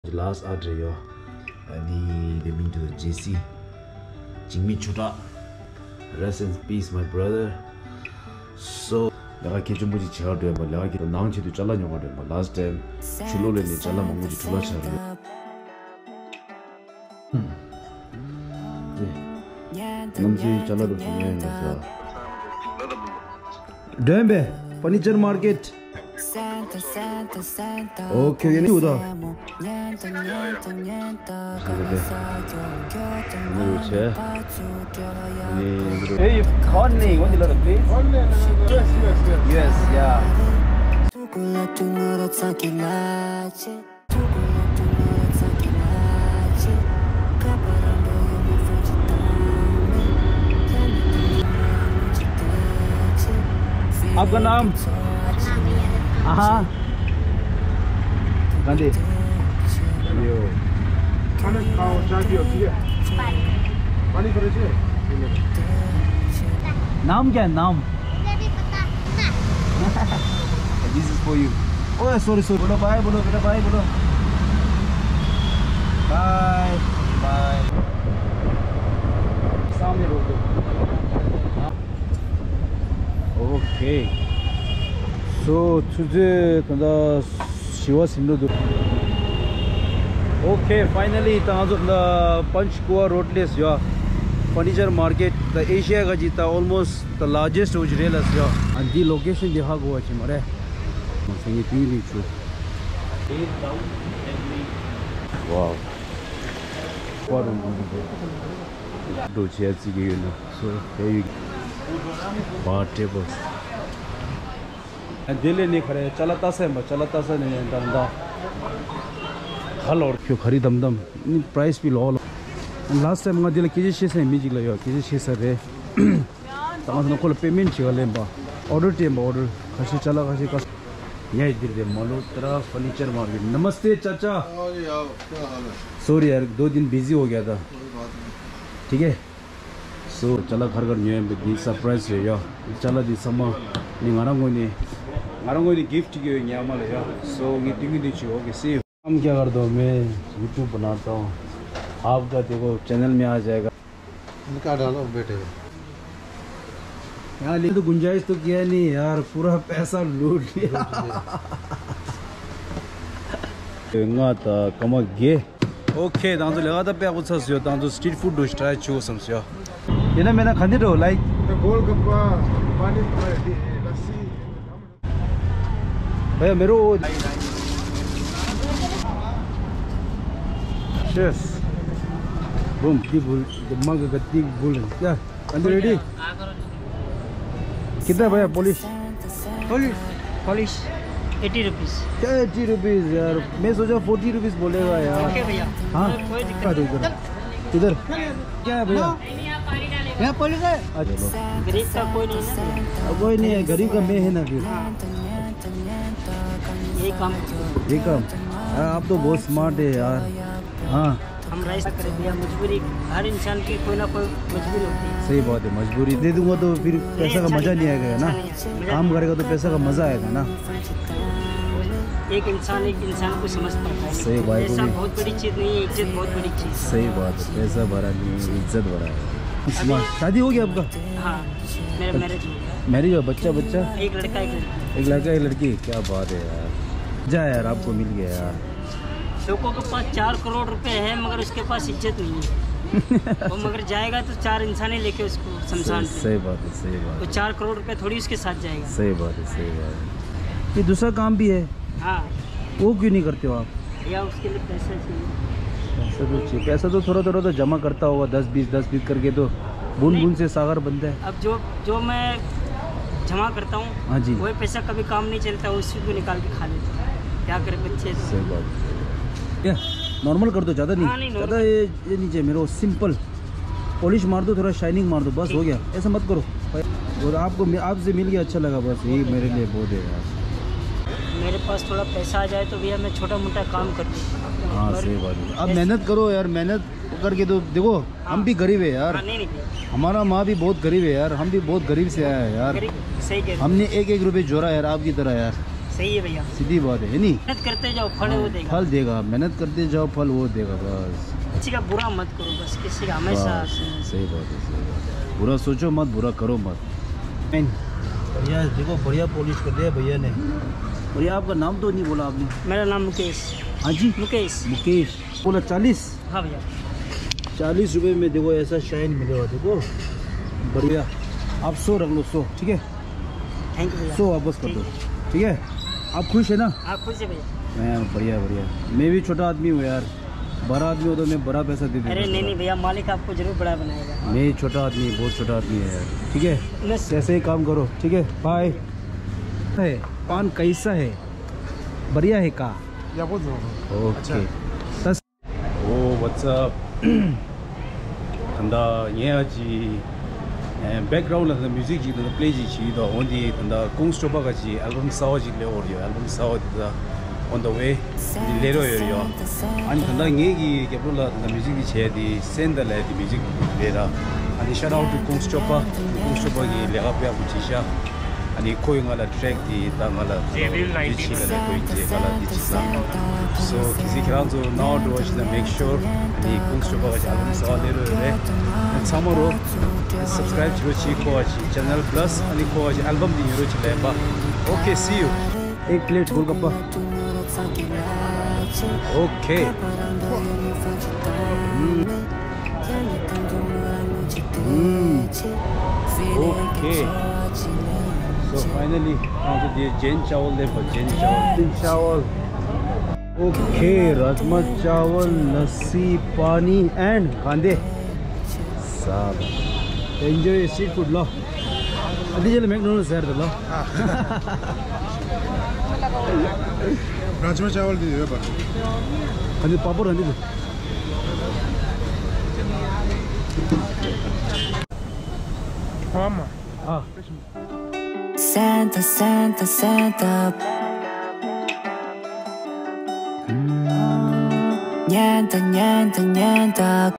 Last order yo, the been to the JC, Jimmy Chuta, rest in peace, my brother. So, I catch much child, but like the Nanchi to Chala, but last time, Chulo in the Chala Mamuji Tulacha. Namji Chala to Dembe, furniture market. Okay, you know that. Hey, funny. What did you play? Yes, yeah. आपका नाम? हाँ गांधी यो खाना खाओ चाय पियो ठीक है पानी भरो छे नाम क्या है नाम This is for you. Oh sorry बोलो बाय बोलो बेटा बाय बोलो बाय बाय सामने रोक दो okay So today kanda Shiva Sindhu. Okay, finally the Panchkua roadless yeah furniture market the Asia ka jita almost the largest ujrelas yeah and the location diha go achi mare sangi tini chu wow what do chairs you know so there you bar tables Delhi नहीं खड़े चलता से नहीं दमदा हल और क्यों खरी Dumdum price भी लो लास्ट टाइम दिल्ली किसी चीज़ से मिल गया किसी चीज़ से तमाम को पेमेंट चाहिए बा ऑर्डर टेम ऑर्डर खासी चला खासी का यही दिल्ली मल्होत्रा फर्नीचर मार्केट नमस्ते चाचा सॉरी यार 2 दिन बिजी हो गया था ठीक है सो चला घर न्यू सरप्राइज है यार चला दी समा नहीं गिफ्ट की सो सी हम क्या कर दो मैं यूट्यूब बनाता हूँ आपका देखो चैनल में आ जाएगा इनका डालो बेटे यार तो गुंजाइश तो किया नहीं यार पूरा पैसा लूट लिया कमगे ओके दांतो लगा था पे कुछ सस्यो दांतो स्ट्रीट फूड डोश ट्राई चो समझो ये ना मैंने खाने दो लाइक गोलगप्पा पानी लस्सी भैया मेरो शेफ बूम दी बुल मग गत्ती बुल क्या अंदर रेडी कितना भैया पॉलिश 80 रुपीस क्या 80 रुपीस यार मैं सोचा 40 रुपीस बोलेगा यार ओके भैया हाँ इधर क्या है भैया यहाँ पॉलिश है चलो गरीब का कोई नहीं है गरीब का मैं है ना फिर ये काम यार आप तो बहुत स्मार्ट है यार हाँ हम राइस करें भैया मजबूरी हर इंसान की कोई ना कोई मजबूरी होती है सही बात है मजबूरी दे दूंगा तो फिर पैसा का मजा नहीं आएगा ना काम करेगा तो पैसा का मजा आएगा ना एक इंसान को समझ पाता है सही बात पैसा बहुत बड़ी चीज़ नहीं है इज्जत बहुत बड़ी चीज़ सही बात है पैसा भरा नहीं इज्जत भरा है शादी हो गया आपका हाँ मेरा मैरिज हो बच्चा एक लड़का एक लड़की क्या बात है यार जा यार आपको मिल गया यार लोगों के पास 4 करोड़ रुपए है मगर उसके पास इज्जत नहीं है वो मगर जाएगा तो 4 इंसान ही लेके उसको शमशान पे सही बात है तो 4 करोड़ रुपए थोड़ी उसके साथ जाएगा सही बात है ये दूसरा काम भी है हाँ वो क्यों नहीं करते हो आप या उसके लिए पैसा चाहिए पैसा तो थोड़ा तो जमा करता होगा 10-20 करके तो बूंद से सागर बनता है अब जो मैं जमा करता हूँ हाँ जी वही पैसा कभी काम नहीं चलता उसी को निकाल के खा लेता हूँ क्या करे बच्चे सही बात क्या नॉर्मल कर दो ज़्यादा नहीं ज़्यादा ये नीचे मेरे सिंपल पॉलिश मार दो थोड़ा शाइनिंग मार दो बस हो गया ऐसा मत करो और आपसे मिल गया अच्छा लगा बस यही मेरे लिए बहुत है यार मेरे पास थोड़ा पैसा आ जाए तो भैया मैं छोटा मोटा काम करती हूँ हाँ सही बात है आप मेहनत करो यार मेहनत करके तो देखो हम भी गरीब है यार नहीं हमारा माँ भी बहुत गरीब है यार हम भी बहुत गरीब से आया है यार सही कह रहे हमने एक रुपये जोड़ा यार आपकी तरह यार सही है भैया, सीधी बात है नहीं? मेहनत करते जाओ फल वो देगा। फल देगा, मेहनत करते जाओ फल वो देगा बस। किसी का बुरा मत करो बस, किसी का हमेशा। सही बात है, सही बात है। बुरा सोचो मत, बुरा करो मत। भैया देखो बढ़िया पॉलिश कर दिया भैया ने। भैया आपका नाम तो नहीं बोला आपने? मेरा नाम मुकेश। हाँ जी मुकेश। मुकेश बोला 40? हाँ भैया 40 रुपये में देखो ऐसा शाइन मिलेगा, देखो बढ़िया। आप 100 रख लो, 100 ठीक है? थैंक यू भैया। 100 वापस कर दो, ठीक है? आप खुश है ना? आप खुश है भैया? मैं बढ़िया बढ़िया। मैं भी छोटा आदमी हूँ यार, बड़ा आदमी हो तो मैं बड़ा पैसा दे दूँगा। अरे नहीं भैया, मालिक आपको जरूर बड़ा बनाएगा। मैं छोटा आदमी, बहुत छोटा आदमी है यार, ठीक है? ऐसे ही काम करो, ठीक है? बाय। है पान कैसा है? बढ़िया है का? ओके तस ओ व्हाट्सअप तंदा ये जी बैकग्राउंड ला म्यूजिक जी दा प्ले जी छी दा ओंदी तंदा कोंग स्टोपा का जी एल्बम साओ जी ले ऑडियो एल्बम साओ दा on the way le ro yo ani tanda nge gi ke pula the music di che di send the le di music le ra ani shout out to Kung Stopa gi le ga pya bu chi sha ani koi ngala track di ta ngala di chi le koi je ngala di chi sa so kisi kran zo now do watch the make sure ani Kung Stopa ga album sa le ro re samaro subscribe chiro chi ko chi channel plus ani ko chi album di ro chi le ba okay see you एक plate गोलगप्पा okay okay so finally Jain चावल देखो, जैन चावल okay rajma चावल लस्सी पानी and कांदे सब enjoy street food लो अभी चलो मैकडॉनल्ड्स यार लो राजमा चावल दीजिए पर हाँ पापड़ हाँ जी हाँ Santa, Santa, Santa. Niente, niente, niente.